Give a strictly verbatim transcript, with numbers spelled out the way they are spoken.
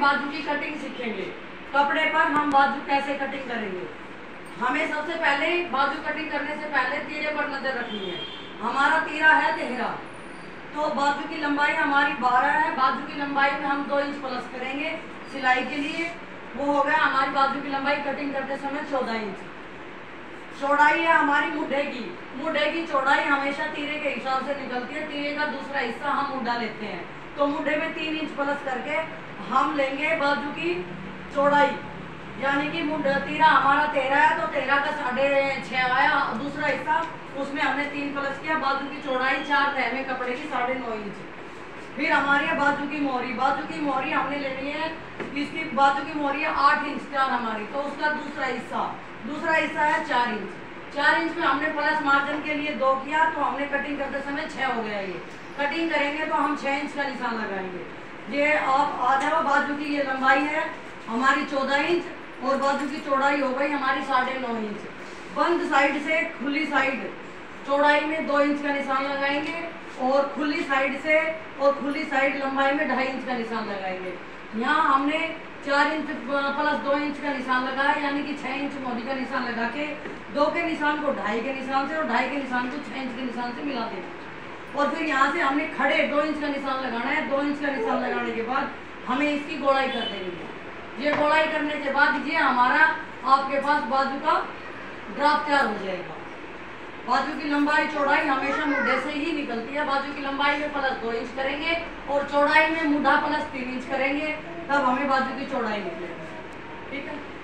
बाजू की कटिंग सीखेंगे। कपड़े पर हम बाजू कैसे कटिंग करेंगे। हमें सबसे पहले बाजू कटिंग करने से पहले तीरे पर नजर रखनी है। हमारा तीरा है तेरह, तो बाजू की लंबाई हमारी बारह है। बाजू की लंबाई में हम दो इंच प्लस करेंगे सिलाई के लिए। वो हो गया हमारी बाजू की लंबाई कटिंग करते समय चौदह इंच। चौड़ाई है हमारी मुड्ढे की। मुड्ढे की चौड़ाई हमेशा तीरे के हिसाब से निकलती है। तीरे का दूसरा हिस्सा हम मुड्ढा लेते हैं, तो मुड्ढे में तीन इंच प्लस करके हम लेंगे बाजू की चौड़ाई। यानी कि मुड्ढा तीरा हमारा तेरह है, तो तेरह का साढ़े छः आया दूसरा हिस्सा, उसमें हमने तीन प्लस किया। बाजू की चौड़ाई चार तह में कपड़े की साढ़े नौ इंच। फिर हमारी है बाजू की मोहरी। बाजू की मोहरी हमने लेनी है, इसकी बाजू की मोहरी है आठ इंच चार हमारी, तो उसका दूसरा हिस्सा दूसरा हिस्सा है चार इंच। चार इंच में हमने प्लस मार्जिन के लिए दो किया, तो हमने कटिंग करते समय छः हो गया। ये कटिंग करेंगे तो हम छः इंच का निशान लगाएंगे। ये आप आ जाओ, बाजू की ये लंबाई है हमारी चौदह इंच और बाजू की चौड़ाई हो गई हमारी साढ़े नौ इंच। बंद साइड से खुली साइड चौड़ाई में दो इंच का निशान लगाएंगे और खुली साइड से और खुली साइड लंबाई में ढाई इंच का निशान लगाएंगे। यहाँ हमने चार इंच प्लस दो इंच का निशान लगाया, यानी कि छः इंच मोहरी का निशान लगा के दो के निशान को ढाई के निशान से और ढाई के निशान को छः इंच के निशान से मिला देना। और फिर यहाँ से हमने खड़े दो इंच का निशान लगाना है। दो इंच का निशान लगाने के बाद हमें इसकी गोलाई कर देंगे। ये गोलाई करने के बाद ये हमारा आपके पास बाजू का ड्राफ्ट तैयार हो जाएगा। बाजू की लंबाई चौड़ाई हमेशा मुड्ढे से ही निकलती है। बाजू की लंबाई में प्लस दो इंच करेंगे और चौड़ाई में मुड्ढा प्लस तीन इंच करेंगे, तब हमें बाजू की चौड़ाई निकलेगी। ठीक है।